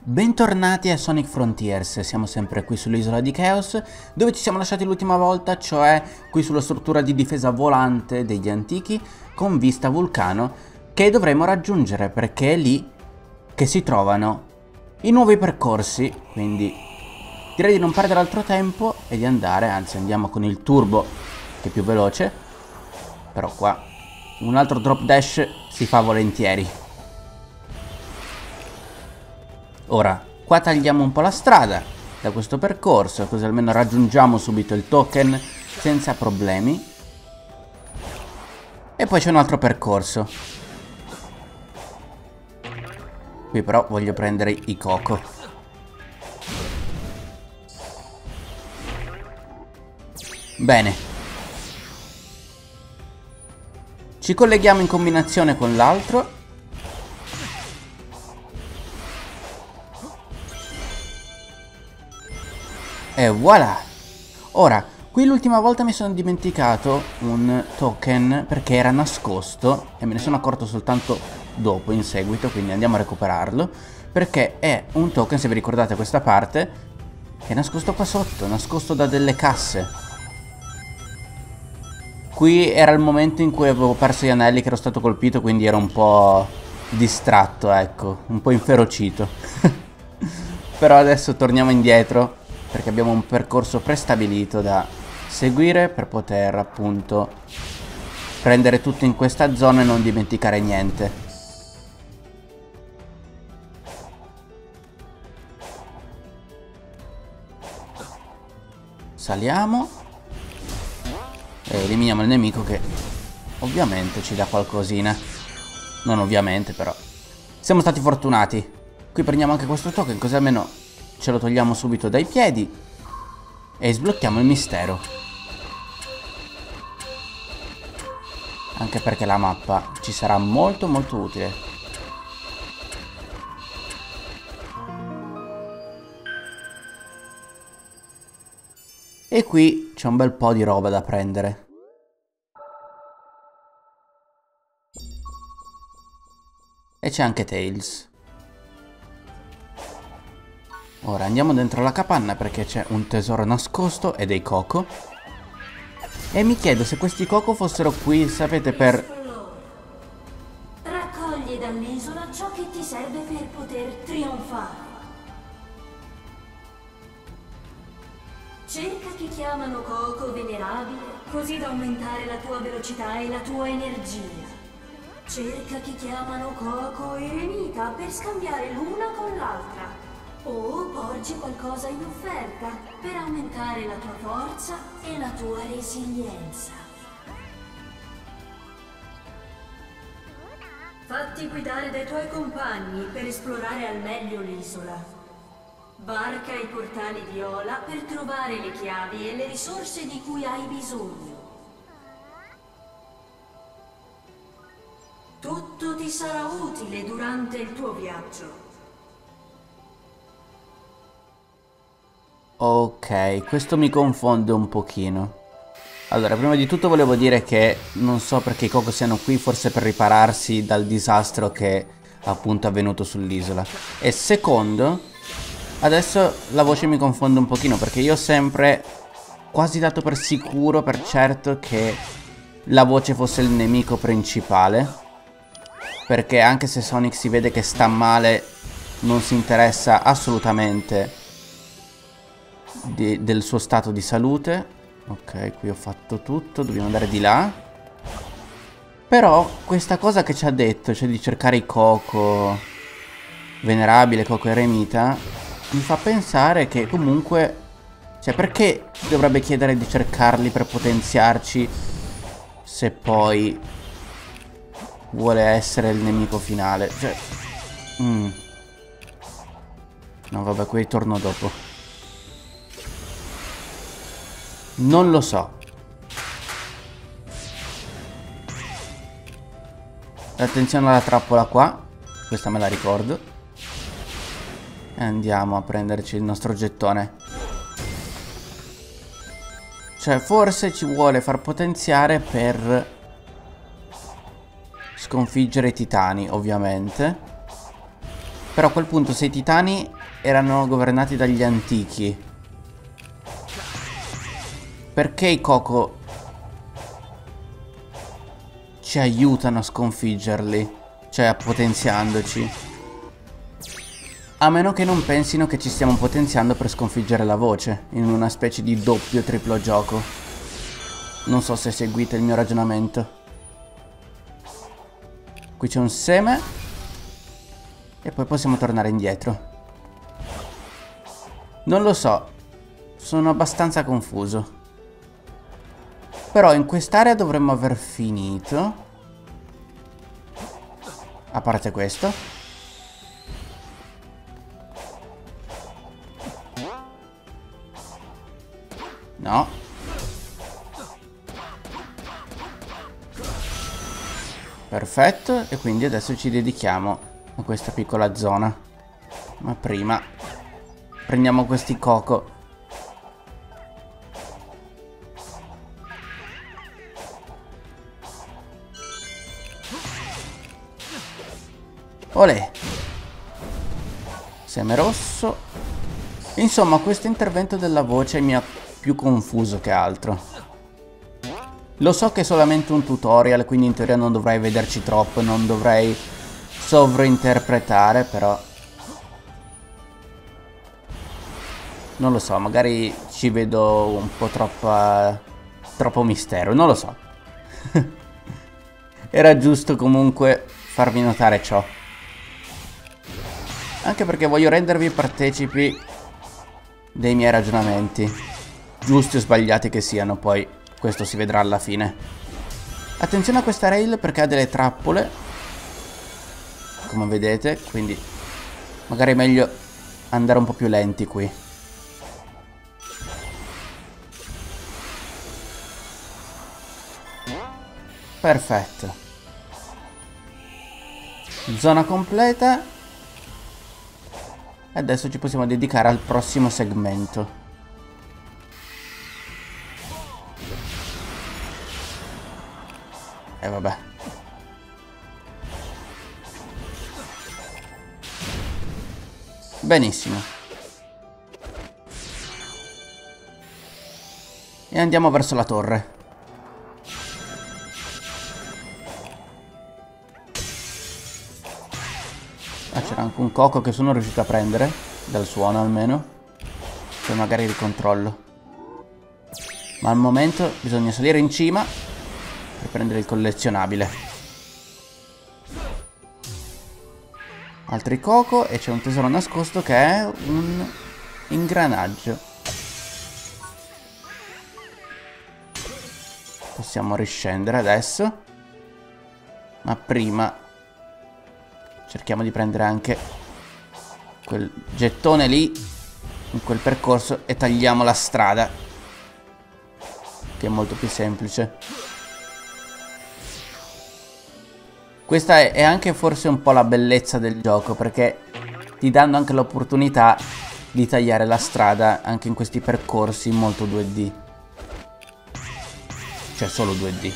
Bentornati a Sonic Frontiers, siamo sempre qui sull'isola di Chaos, dove ci siamo lasciati l'ultima volta, cioè qui sulla struttura di difesa volante degli antichi, con vista vulcano, che dovremo raggiungere, perché è lì che si trovano i nuovi percorsi, quindi direi di non perdere altro tempo e di andare, anzi andiamo con il turbo, che è più veloce, però qua un altro drop dash si fa volentieri. Ora, qua tagliamo un po' la strada da questo percorso, così almeno raggiungiamo subito il token senza problemi. E poi c'è un altro percorso. Qui però voglio prendere i Coco. Bene. Ci colleghiamo in combinazione con l'altro. E voilà! Ora, qui l'ultima volta mi sono dimenticato un token perché era nascosto e me ne sono accorto soltanto dopo, in seguito, quindi andiamo a recuperarlo, perché è un token, se vi ricordate questa parte, che è nascosto qua sotto, nascosto da delle casse. Qui era il momento in cui avevo perso gli anelli, che ero stato colpito, quindi ero un po' distratto, ecco, un po' inferocito. Però adesso torniamo indietro, perché abbiamo un percorso prestabilito da seguire per poter appunto prendere tutto in questa zona e non dimenticare niente. Saliamo e eliminiamo il nemico, che ovviamente ci dà qualcosina. Non ovviamente, però siamo stati fortunati. Qui prendiamo anche questo token, così almeno ce lo togliamo subito dai piedi e sblocchiamo il mistero. Anche perché la mappa ci sarà molto utile. E qui c'è un bel po' di roba da prendere. E c'è anche Tails. Ora andiamo dentro la capanna perché c'è un tesoro nascosto e dei Coco. E mi chiedo se questi Coco fossero qui, sapete, per... Raccogli dall'isola ciò che ti serve per poter trionfare. Cerca chi chiamano Coco venerabile, così da aumentare la tua velocità e la tua energia. Cerca chi chiamano Coco eremita per scambiare l'una con l'altra. O porgi qualcosa in offerta per aumentare la tua forza e la tua resilienza. Fatti guidare dai tuoi compagni per esplorare al meglio l'isola. Varca i portali viola per trovare le chiavi e le risorse di cui hai bisogno. Tutto ti sarà utile durante il tuo viaggio. Ok, questo mi confonde un pochino. Allora, prima di tutto volevo dire che non so perché i Coco siano qui, forse per ripararsi dal disastro che appunto è avvenuto sull'isola. E secondo, adesso la voce mi confonde un pochino, perché io ho sempre quasi dato per sicuro, per certo, che la voce fosse il nemico principale. Perché anche se Sonic si vede che sta male, non si interessa assolutamente del suo stato di salute. Ok, qui ho fatto tutto, dobbiamo andare di là. Però questa cosa che ci ha detto, cioè di cercare i Coco venerabile, Coco eremita, mi fa pensare che comunque, cioè, perché dovrebbe chiedere di cercarli per potenziarci se poi vuole essere il nemico finale? Cioè, no vabbè, qui torno dopo. Non lo so. Attenzione alla trappola qua. Questa me la ricordo. E andiamo a prenderci il nostro gettone. Cioè, forse ci vuole far potenziare per sconfiggere i titani, ovviamente. Però a quel punto se i titani erano governati dagli antichi, perché i Coco ci aiutano a sconfiggerli? Cioè potenziandoci. A meno che non pensino che ci stiamo potenziando per sconfiggere la voce, in una specie di doppio triplo gioco. Non so se seguite il mio ragionamento. Qui c'è un seme. E poi possiamo tornare indietro. Non lo so. Sono abbastanza confuso. Però in quest'area dovremmo aver finito. A parte questo. No. Perfetto. E quindi adesso ci dedichiamo a questa piccola zona. Ma prima prendiamo questi Coco. Olè. Seme rosso. Insomma, questo intervento della voce mi ha più confuso che altro. Lo so che è solamente un tutorial, quindi in teoria non dovrei vederci troppo, non dovrei sovrainterpretare, però non lo so, magari ci vedo un po' troppo mistero, non lo so. Era giusto comunque farvi notare ciò. Anche perché voglio rendervi partecipi dei miei ragionamenti. Giusti o sbagliati che siano, poi questo si vedrà alla fine. Attenzione a questa rail perché ha delle trappole, come vedete, quindi magari è meglio andare un po' più lenti qui. Perfetto. Zona completa. E adesso ci possiamo dedicare al prossimo segmento. E vabbè. Benissimo. E andiamo verso la torre. Ah, c'era anche un Coco che sono riuscito a prendere, dal suono almeno. Poi magari ricontrollo. Ma al momento bisogna salire in cima per prendere il collezionabile. Altri Coco e c'è un tesoro nascosto che è un ingranaggio. Possiamo riscendere adesso. Ma prima cerchiamo di prendere anche quel gettone lì in quel percorso e tagliamo la strada, che è molto più semplice. Questa è anche forse un po' la bellezza del gioco, perché ti danno anche l'opportunità di tagliare la strada anche in questi percorsi molto 2D. Cioè solo 2D.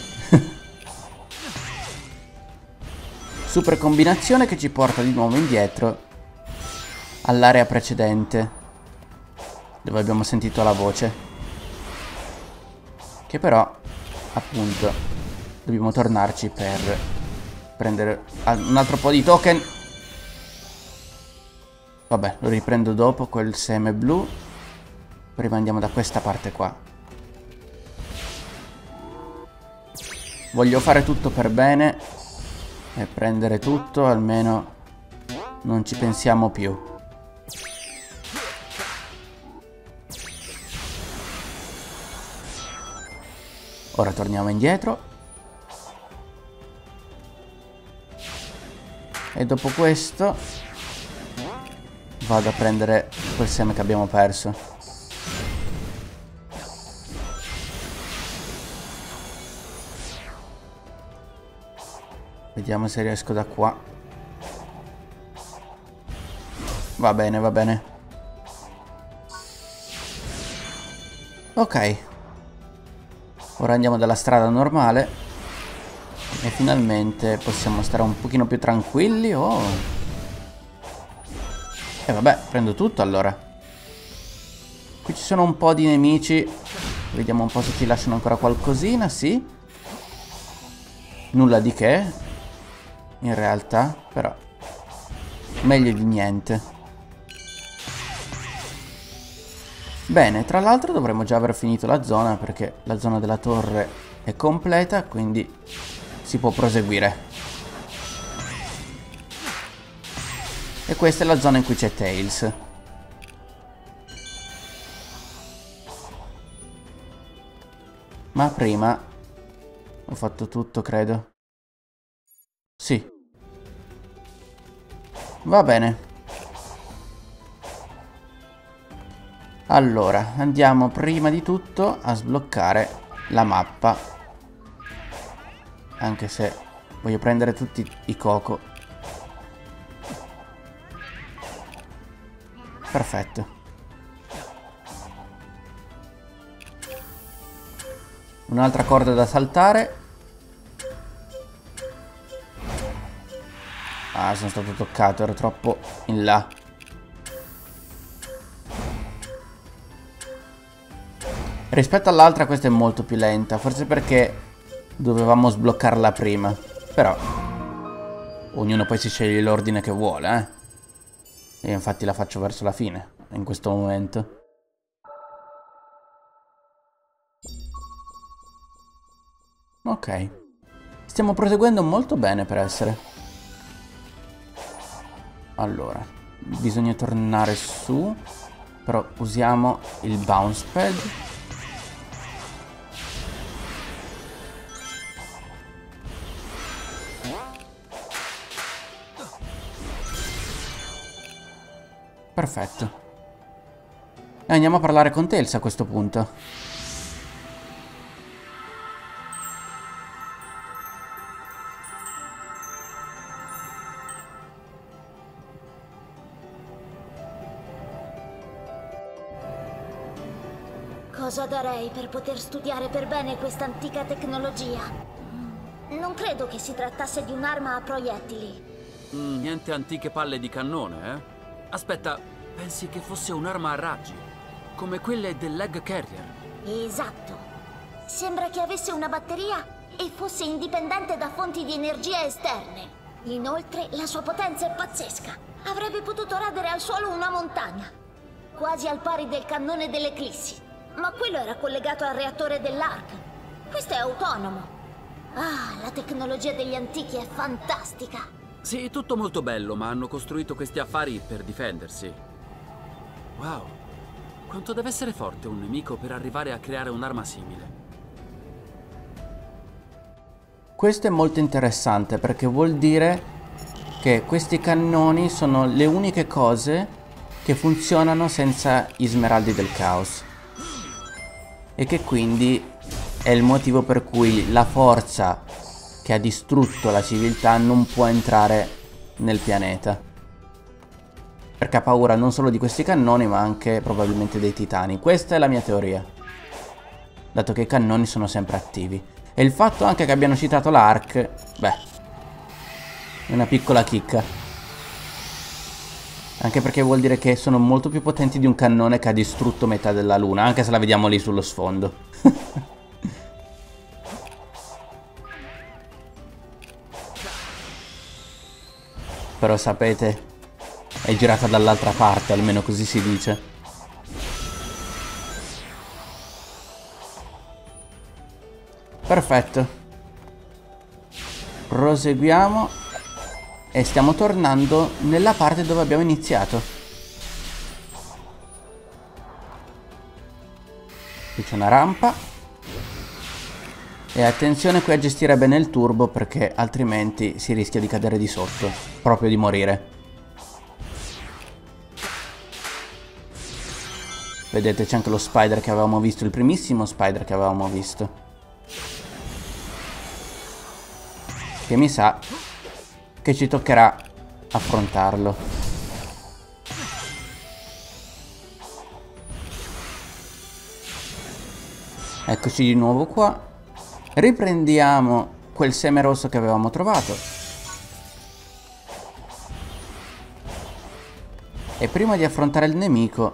Super combinazione che ci porta di nuovo indietro all'area precedente, dove abbiamo sentito la voce. Che però, appunto, dobbiamo tornarci per prendere un altro po' di token. Vabbè, lo riprendo dopo, quel seme blu. Prima andiamo da questa parte qua. Voglio fare tutto per bene e prendere tutto, almeno non ci pensiamo più. Ora torniamo indietro. E dopo questo vado a prendere quel seme che abbiamo perso. Vediamo se riesco da qua. Va bene, va bene. Ok. Ora andiamo dalla strada normale. E finalmente possiamo stare un pochino più tranquilli. Oh. E vabbè, prendo tutto allora. Qui ci sono un po' di nemici. Vediamo un po' se ci lasciano ancora qualcosina, sì. Nulla di che. In realtà, però. Meglio di niente. Bene, tra l'altro dovremmo già aver finito la zona perché la zona della torre è completa, quindi si può proseguire. E questa è la zona in cui c'è Tails. Ma prima ho fatto tutto, credo. Sì. Va bene. Allora, andiamo prima di tutto a sbloccare la mappa. Anche se voglio prendere tutti i Coco. Perfetto. Un'altra corda da saltare. Ah, sono stato toccato, ero troppo in là. Rispetto all'altra questa è molto più lenta, forse perché dovevamo sbloccarla prima. Però ognuno poi si sceglie l'ordine che vuole, E infatti la faccio verso la fine, in questo momento. Ok. Stiamo proseguendo molto bene per essere. Allora, bisogna tornare su. Però usiamo il bounce pad. Perfetto. E andiamo a parlare con Tails a questo punto. Cosa darei per poter studiare per bene questa antica tecnologia? Non credo che si trattasse di un'arma a proiettili. Niente antiche palle di cannone, eh? Aspetta, pensi che fosse un'arma a raggi? Come quelle dell'Egg Carrier? Esatto. Sembra che avesse una batteria e fosse indipendente da fonti di energia esterne. Inoltre, la sua potenza è pazzesca. Avrebbe potuto radere al suolo una montagna, quasi al pari del cannone dell'Eclissi. Ma quello era collegato al reattore dell'Ark. Questo è autonomo. Ah, la tecnologia degli antichi è fantastica. Sì, tutto molto bello, ma hanno costruito questi affari per difendersi. Wow, quanto deve essere forte un nemico per arrivare a creare un'arma simile? Questo è molto interessante perché vuol dire che questi cannoni sono le uniche cose che funzionano senza gli smeraldi del caos. E che quindi è il motivo per cui la forza che ha distrutto la civiltà non può entrare nel pianeta. Perché ha paura non solo di questi cannoni ma anche probabilmente dei titani. Questa è la mia teoria, dato che i cannoni sono sempre attivi. E il fatto anche che abbiano citato l'Ark, beh, è una piccola chicca. Anche perché vuol dire che sono molto più potenti di un cannone che ha distrutto metà della luna, anche se la vediamo lì sullo sfondo. Però sapete, è girata dall'altra parte, almeno così si dice. Perfetto. Proseguiamo. E stiamo tornando nella parte dove abbiamo iniziato. Qui c'è una rampa. E attenzione qui a gestire bene il turbo perché altrimenti si rischia di cadere di sotto. Proprio di morire. Vedete c'è anche lo spider che avevamo visto, il primissimo spider che avevamo visto. Che mi sa che ci toccherà affrontarlo. Eccoci di nuovo qua. Riprendiamo quel seme rosso che avevamo trovato. E prima di affrontare il nemico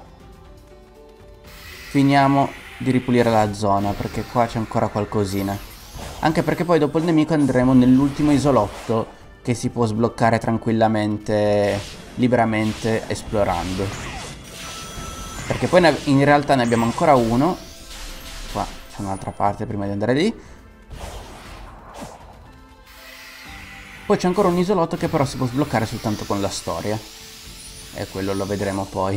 finiamo di ripulire la zona, perché qua c'è ancora qualcosina. Anche perché poi dopo il nemico andremo nell'ultimo isolotto, che si può sbloccare tranquillamente, liberamente, esplorando. Perché poi in realtà ne abbiamo ancora uno. Qua c'è un'altra parte prima di andare lì. Poi c'è ancora un isolotto che però si può sbloccare soltanto con la storia. E quello lo vedremo poi.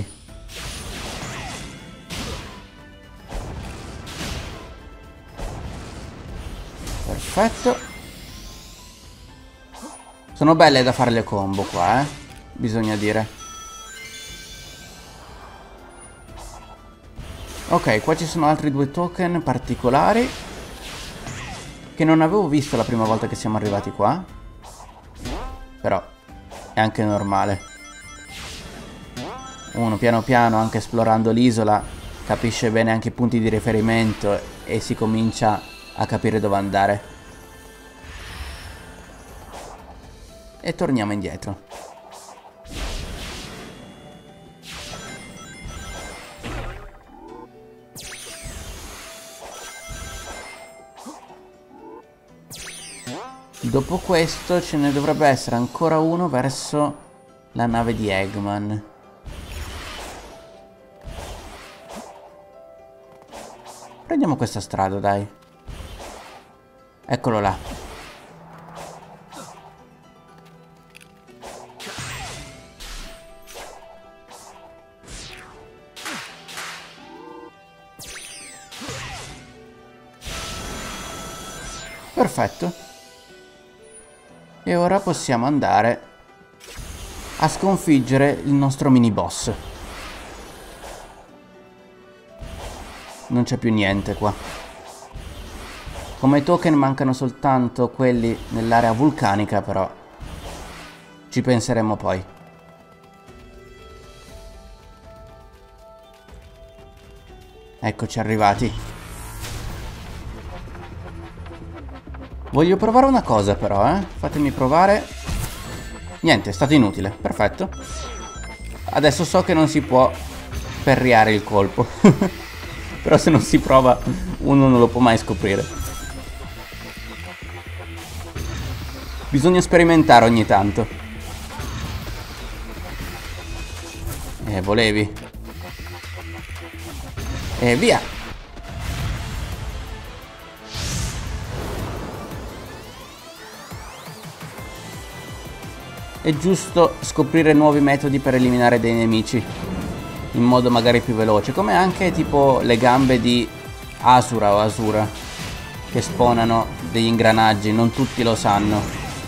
Perfetto. Sono belle da fare le combo qua, bisogna dire. Ok, qua ci sono altri 2 token particolari che non avevo visto la prima volta che siamo arrivati qua. Però è anche normale. Uno piano piano, anche esplorando l'isola, capisce bene anche i punti di riferimento e si comincia a capire dove andare. E torniamo indietro. Dopo questo ce ne dovrebbe essere ancora uno verso la nave di Eggman. Prendiamo questa strada, dai. Eccolo là. Perfetto. E ora possiamo andare a sconfiggere il nostro mini boss. Non c'è più niente qua. Come token mancano soltanto quelli nell'area vulcanica, però ci penseremo poi. Eccoci arrivati. Voglio provare una cosa però, Fatemi provare. Niente, è stato inutile. Perfetto. Adesso so che non si può perriare il colpo. Però se non si prova uno non lo può mai scoprire. Bisogna sperimentare ogni tanto. Volevi. E via. È giusto scoprire nuovi metodi per eliminare dei nemici in modo magari più veloce, come anche tipo le gambe di Asura o Asura che spawnano degli ingranaggi, non tutti lo sanno.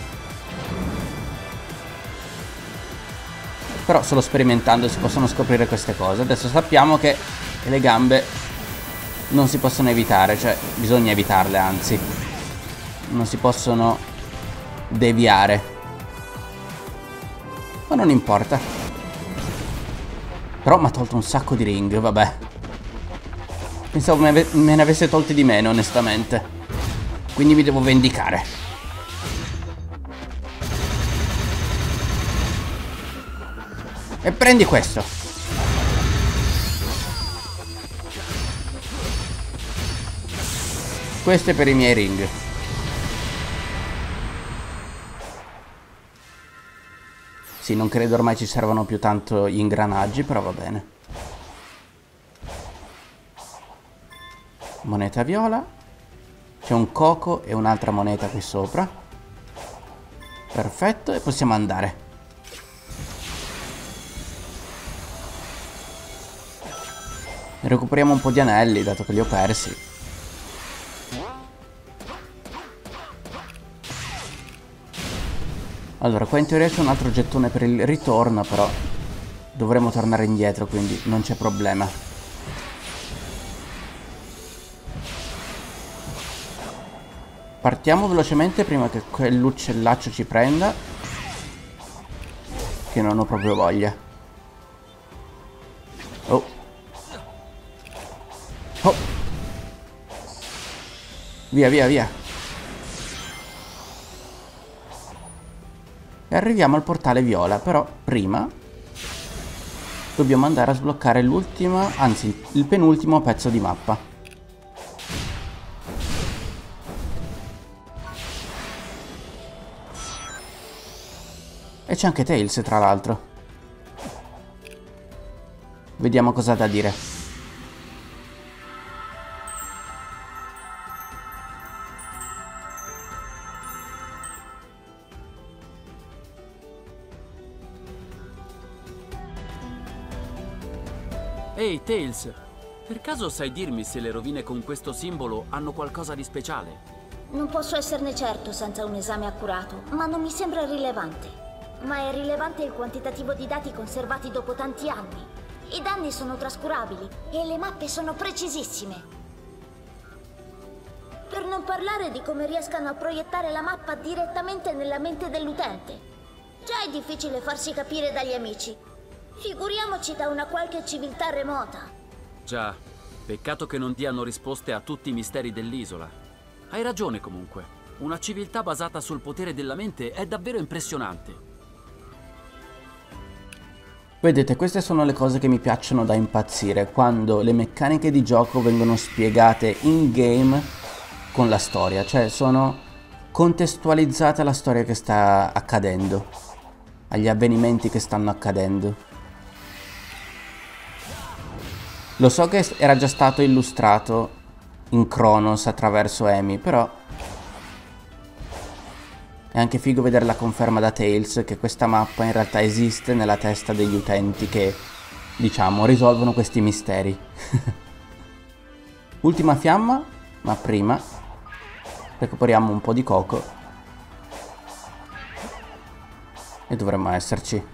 Però solo sperimentando si possono scoprire queste cose. Adesso sappiamo che le gambe non si possono evitare, cioè bisogna evitarle, anzi non si possono deviare. Ma non importa. Però mi ha tolto un sacco di ring, vabbè. Pensavo me ne avesse tolti di meno, onestamente. Quindi mi devo vendicare. E prendi questo. Questo è per i miei ring. Sì, non credo ormai ci servano più tanto gli ingranaggi, però va bene. Moneta viola. C'è un coco e un'altra moneta qui sopra. Perfetto, e possiamo andare. Recuperiamo un po' di anelli, dato che li ho persi. Allora, qua in teoria c'è un altro gettone per il ritorno, però dovremo tornare indietro, quindi non c'è problema. Partiamo velocemente prima che quell'uccellaccio ci prenda, che non ho proprio voglia. Oh. Oh. Via, via, via. E arriviamo al portale viola, però prima dobbiamo andare a sbloccare l'ultima, anzi il penultimo pezzo di mappa. E c'è anche Tails, tra l'altro. Vediamo cosa ha da dire. Ehi, Tails, per caso sai dirmi se le rovine con questo simbolo hanno qualcosa di speciale? Non posso esserne certo senza un esame accurato, ma non mi sembra rilevante. Ma è rilevante il quantitativo di dati conservati dopo tanti anni. I danni sono trascurabili e le mappe sono precisissime. Per non parlare di come riescano a proiettare la mappa direttamente nella mente dell'utente. Già è difficile farsi capire dagli amici. Figuriamoci da una qualche civiltà remota. Già, peccato che non diano risposte a tutti i misteri dell'isola. Hai ragione comunque. Una civiltà basata sul potere della mente è davvero impressionante. Vedete, queste sono le cose che mi piacciono da impazzire, quando le meccaniche di gioco vengono spiegate in game con la storia, cioè sono contestualizzate alla storia che sta accadendo, agli avvenimenti che stanno accadendo. Lo so che era già stato illustrato in Chronos attraverso Amy, però è anche figo vedere la conferma da Tails che questa mappa in realtà esiste nella testa degli utenti che, diciamo, risolvono questi misteri. Ultima fiamma, ma prima recuperiamo un po' di coco e dovremmo esserci.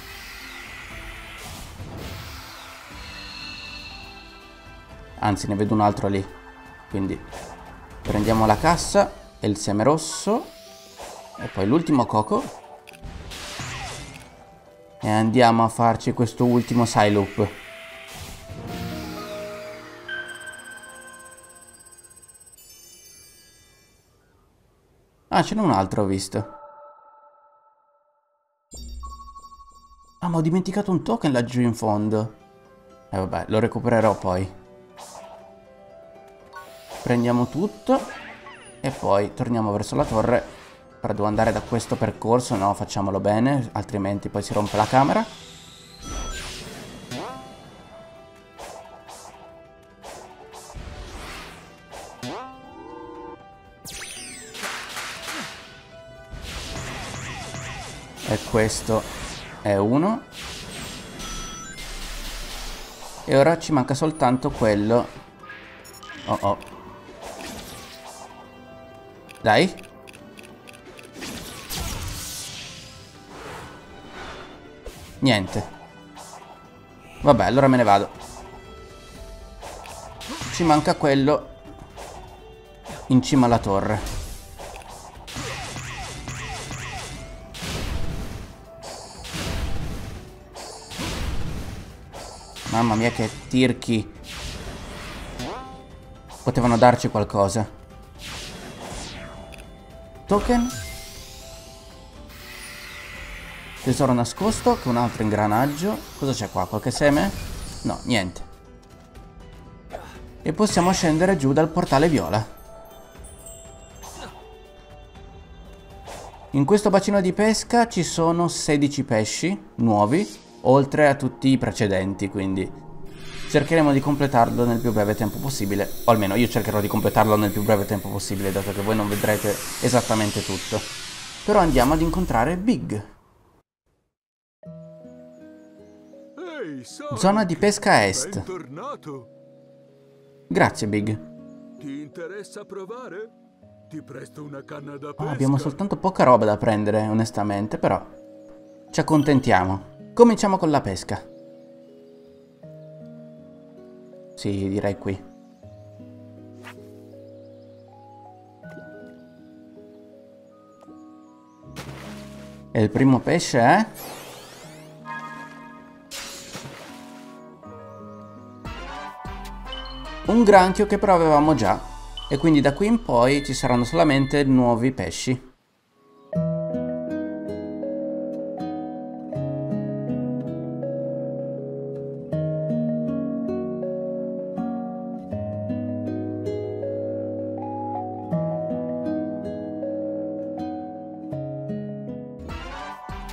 Anzi, ne vedo un altro lì. Quindi prendiamo la cassa e il seme rosso e poi l'ultimo coco e andiamo a farci questo ultimo Psyloop. Ah, ce n'è un altro, ho visto. Ah, ma ho dimenticato un token laggiù in fondo. Vabbè, lo recupererò poi. Prendiamo tutto e poi torniamo verso la torre. Però devo andare da questo percorso, no, facciamolo bene, altrimenti poi si rompe la camera. E questo è uno. E ora ci manca soltanto quello. Oh oh. Dai. Niente. Vabbè, allora me ne vado. Ci manca quello in cima alla torre. Mamma mia, che tirchi. Potevano darci qualcosa. Token. Tesoro nascosto, che è un altro ingranaggio. Cosa c'è qua? Qualche seme? No, niente. E possiamo scendere giù dal portale viola. In questo bacino di pesca ci sono 16 pesci nuovi, oltre a tutti i precedenti, quindi cercheremo di completarlo nel più breve tempo possibile. O almeno io cercherò di completarlo nel più breve tempo possibile, dato che voi non vedrete esattamente tutto. Però andiamo ad incontrare Big. Zona di pesca est. Bentornato. Grazie, Big. Ti interessa provare? Ti presto una canna da pesca. Abbiamo soltanto poca roba da prendere, onestamente, però ci accontentiamo. Cominciamo con la pesca. Sì, direi qui. E il primo pesce è... un granchio che però avevamo già. E quindi da qui in poi ci saranno solamente nuovi pesci.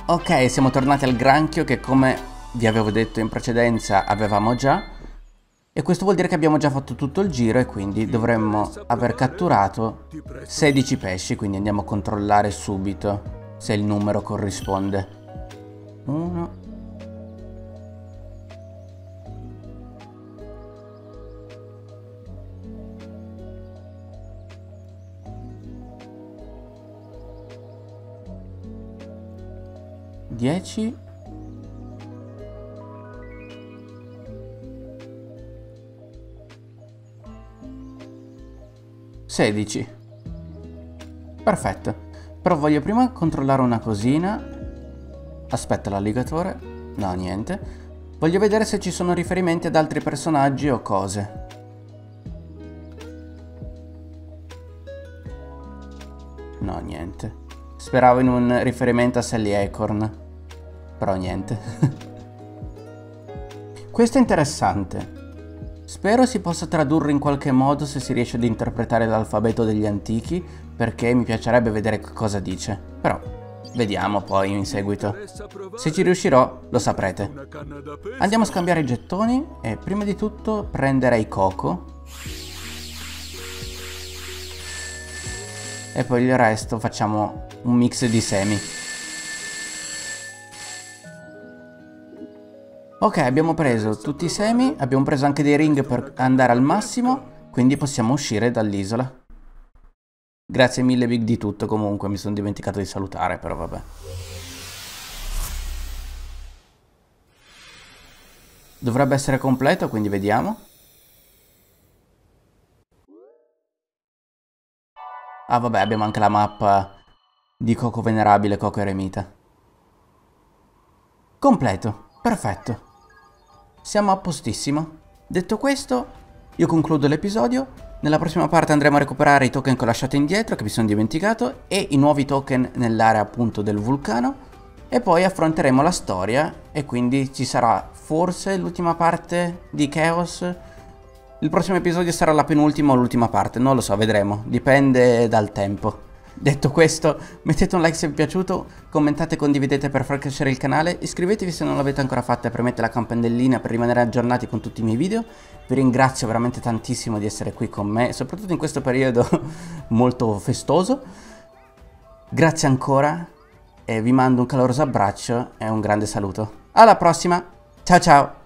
Ok, siamo tornati al granchio che, come vi avevo detto in precedenza, avevamo già. E questo vuol dire che abbiamo già fatto tutto il giro e quindi dovremmo aver catturato 16 pesci. Quindi andiamo a controllare subito se il numero corrisponde. 1. 10. 16. Perfetto. Però voglio prima controllare una cosina. Aspetta, l'alligatore. No, niente. Voglio vedere se ci sono riferimenti ad altri personaggi o cose. No, niente. Speravo in un riferimento a Sally Acorn. Però niente. Questo è interessante. Spero si possa tradurre in qualche modo se si riesce ad interpretare l'alfabeto degli antichi, perché mi piacerebbe vedere cosa dice. Però vediamo poi in seguito. Se ci riuscirò, lo saprete. Andiamo a scambiare i gettoni e prima di tutto prenderei Coco. E poi il resto facciamo un mix di semi. Ok, abbiamo preso tutti i semi, abbiamo preso anche dei ring per andare al massimo, quindi possiamo uscire dall'isola. Grazie mille Big di tutto, comunque mi sono dimenticato di salutare, però vabbè. Dovrebbe essere completo, quindi vediamo. Ah vabbè, abbiamo anche la mappa di Coco Venerabile, Coco Eremita. Completo, perfetto. Siamo a postissimo. Detto questo, io concludo l'episodio. Nella prossima parte andremo a recuperare i token che ho lasciato indietro, che mi sono dimenticato, e i nuovi token nell'area appunto del vulcano. E poi affronteremo la storia e quindi ci sarà forse l'ultima parte di Chaos. Il prossimo episodio sarà la penultima o l'ultima parte, non lo so, vedremo, dipende dal tempo. Detto questo, mettete un like se vi è piaciuto, commentate e condividete per far crescere il canale, iscrivetevi se non l'avete ancora fatto e premete la campanellina per rimanere aggiornati con tutti i miei video. Vi ringrazio veramente tantissimo di essere qui con me, soprattutto in questo periodo molto festoso. Grazie ancora e vi mando un caloroso abbraccio e un grande saluto. Alla prossima, ciao ciao!